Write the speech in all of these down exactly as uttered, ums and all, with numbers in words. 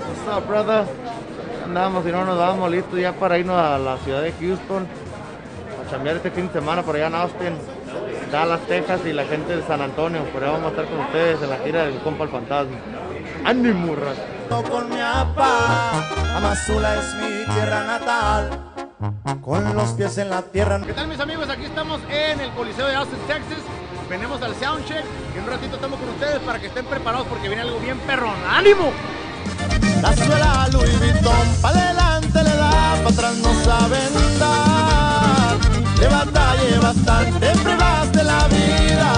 What's up, brother? Andamos y no nos vamos listos ya para irnos a la ciudad de Houston a chambear este fin de semana por allá en Austin, Dallas, Texas y la gente de San Antonio. Por allá vamos a estar con ustedes en la gira del Compa el Fantasma. ¡Ánimo, raza! Con mi papá, Amazula es mi tierra natal, con los pies en la tierra. ¿Qué tal, mis amigos? Aquí estamos en el Coliseo de Austin, Texas. Venimos al soundcheck y en un ratito estamos con ustedes para que estén preparados porque viene algo bien perrón. ¡Ánimo! La suela Louis Vuitton, pa' adelante le da, pa' atrás no saben dar. Le batallé bastante, pruebas de la vida.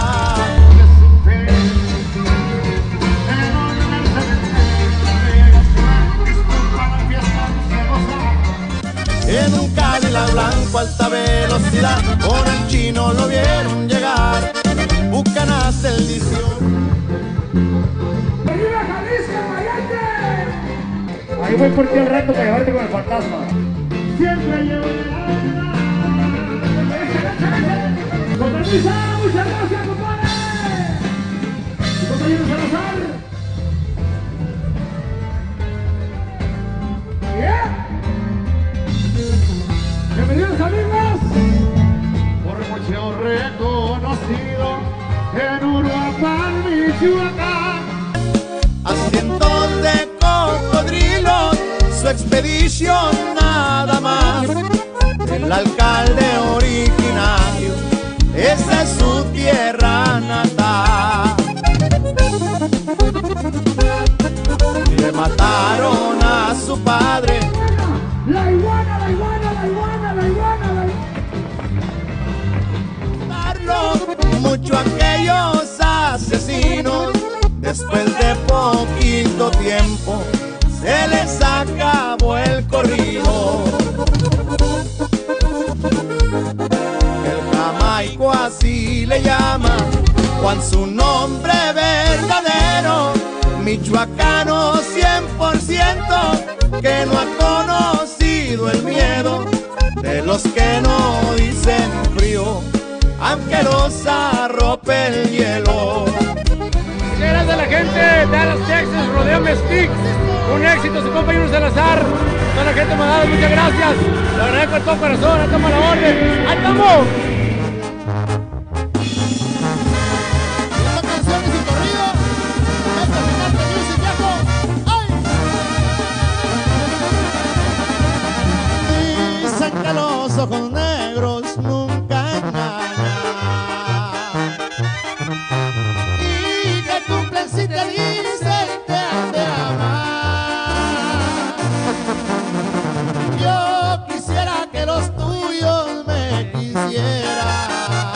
En un Cadillac blanco alta velocidad, con el chino lo vieron llegar. Bucanas del dieciocho. ¡Viva Jalisco, Mayate! Ahí voy por ti el reto para llevarte con el fantasma. Siempre llevo con permiso, muchas gracias, compadre. Y compañero Salazar. Yeah. Bienvenidos, amigos. Por mucho reconocido en Uruapan, Michoacán. Asientos de cocodrilos, su expedición nada más. El alcalde originario, esa es su tierra natal. Le mataron a su padre. La iguana, la iguana, la iguana, la iguana, la iguana. Mucho aquellos asesinos, después de poquito tiempo se les acabó el corrido. El jamaico así le llama, Juan su nombre verdadero, michoacano cien por ciento, que no ha conocido el miedo de los que no dicen frío, aunque los arrope el hielo. Gracias a la gente de Dallas, Texas, Rodeo Mestic. Un éxito, su compañero Salazar. Toda la gente mandada, muchas gracias. Lo agradezco de todo corazón, toma la orden. ¡Ahí estamos! Dicen que los ojos negros nunca engañan y que cumplen si te dicen te han de amar. Yo quisiera que los tuyos me quisieran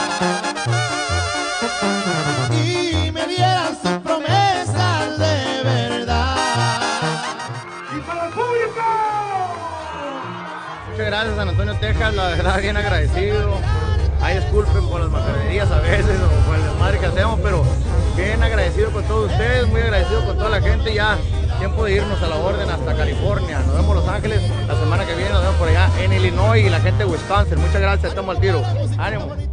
y me dieran sus promesas de verdad. ¡Y para el público! Muchas gracias, San Antonio, Texas. La verdad, bien agradecido. Ay, disculpen por las majaderías a veces o por el desmadre que hacemos, pero bien agradecido con todos ustedes, muy agradecido con toda la gente. Ya tiempo de irnos a la orden hasta California. Nos vemos en Los Ángeles la semana que viene, nos vemos por allá en Illinois y la gente de Wisconsin. Muchas gracias, estamos al tiro. Ánimo.